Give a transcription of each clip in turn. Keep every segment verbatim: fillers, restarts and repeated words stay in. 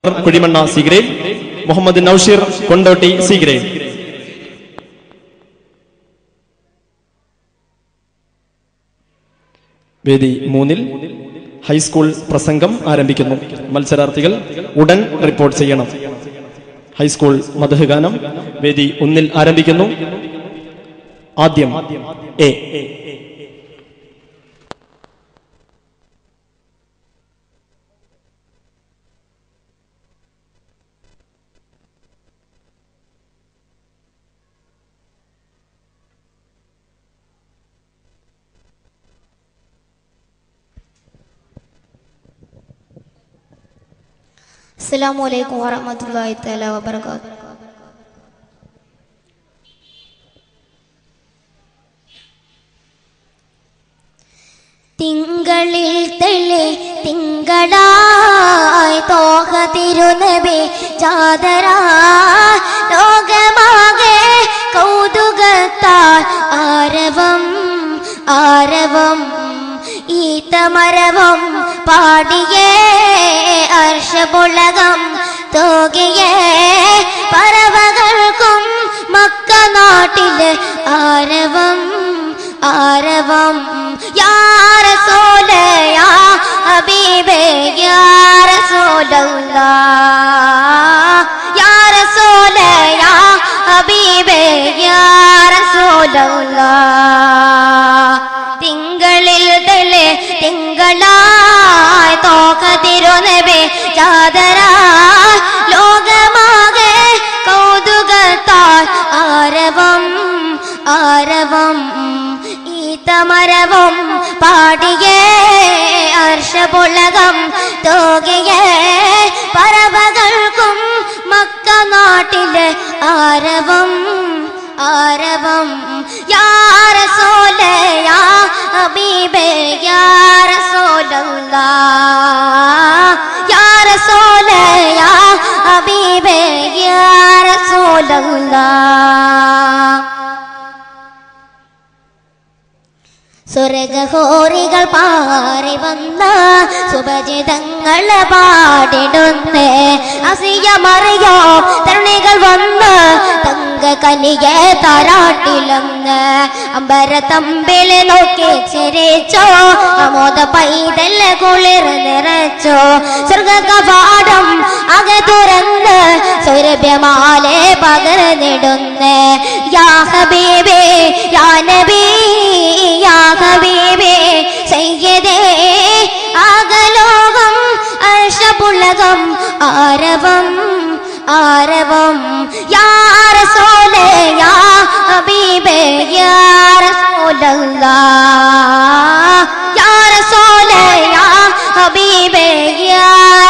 Kuzhimanna C grade, Muhammad Naushir Kondotty C grade. വേദി മൂന്നിൽ high school പ്രസംഗം ആരംഭിക്കുന്നു. മത്സരാർത്ഥികൾ ഉടൻ റിപ്പോർട്ട് ചെയ്യണം. ഹൈസ്കൂൾ മദ്ഹ് ഗാനം വേദി ഒന്നിൽ ആരംഭിക്കുന്നു. ആദ്യം എ. അസ്സലാമു അലൈക്കും വറഹ്മത്തുള്ളാഹി തആല വബറകാതുഹു. തിങ്കളിൽ തെളി തിങ്കളായി തോഹ തിരുനബി ചാദരാ ലോകമാകെ കൗതുകത്താൽ ആരവം ആരവം ഈത്തമരവം പാടിയേ അർശപുളകം തോകിയേ പറവകൾക്കും മക്ക നാട്ടിലെ ആരവം ആരവം. യാ റസൂലേ യാ ഹബീബേ യാ റസൂലല്ലാഹ് യാ റസൂലേ യാ ഹബീബേ യാ റസൂലല്ലാഹ്. തിങ്കളിൽ തെളി തിങ്കളായി തോക തിരുനബി ചാദരാ ലോകമാകെ കൗതുകത്താൽ ആരവം ആരവം ഈത്തമരവം പാടിയേ അർശപുളകം തോകിയേ പറവകൾക്കും മക്ക നാട്ടിലെ ആരവം ആരവം. യാ റസൂലേ യാ ഹബീബേ യാ റസൂലല്ലാഹ് യാ റസൂലേ യാ ഹബീബേ യാ റസൂലല്ലാഹ്. സ്വർഗഹോറികൾ പാറി വന്ന സുഭജിതങ്ങൾ പാടിടുന്നേ അസിയമറിയോ തരുണികൾ വന്ന് തങ്ക കനിയെ താരാട്ടിലങ്ങ് അമ്പരത്തമ്പില് നോക്കി ചിരിച്ചോ അമോദ പൈതൽ കുളിർ നിറച്ചോ സ്വർഗ കവാടം അകെ തുറന്ന് സൗരഭ്യമാലെ പകർന്നിടുന്നേ യാ ഹബീബേ യാ നബി യാ ഹബീബേ സയ്യിദേ ആകലോകം അർശപുളകം ആരവം ആരവം. യാ റസൂലേ യാ ഹബീബേ യാ റസൂലല്ലാഹ് യാ റസൂലേ യാ ഹബീബേ യാ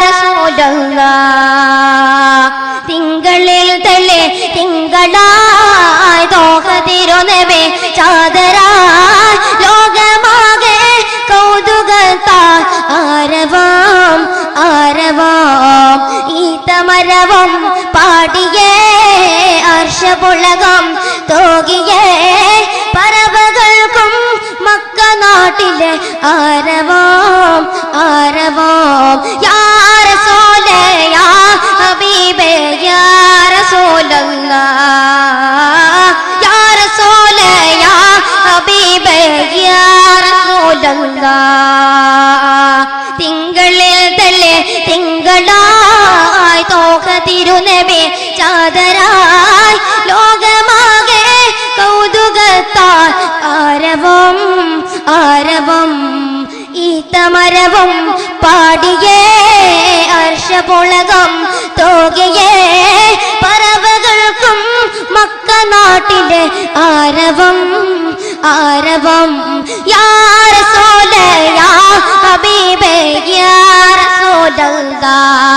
റസൂലല്ലാഹ്. തിങ്കളിൽ തെളി തിങ്കളായി തോഹ തിരുനബി ചാദരാ ലോകമാകെ കൗതുകത്താൽ ആരവം ആരവം ഈത്തമരവം പാടിയേ അർശപുളകം തോകിയേ പറവകൾക്കും മക്ക നാട്ടിലെ ആരവം ആരവം. യാ റസൂലേ യാ ഹബീബേ യാ റസൂലല്ലാഹ് യാ റസൂലേ യാ ഹബീബേ യാ റസൂലല്ലാഹ്. തിങ്കളിൽ തെളി തിങ്കളായി തോക തിരുനബി ചാദരായി ലോകമാകെ കൗതുകത്താൽ ആരവം ആരവം ഈത്തമരവം പാടിയേ അർശപുളകം തോകിയേ പറവകൾക്കും മക്ക നാട്ടിലെ ആരവം ആരവം. യാ റസൂലേ യാ ഹബീബേ യാ റസൂലല്ലാഹ്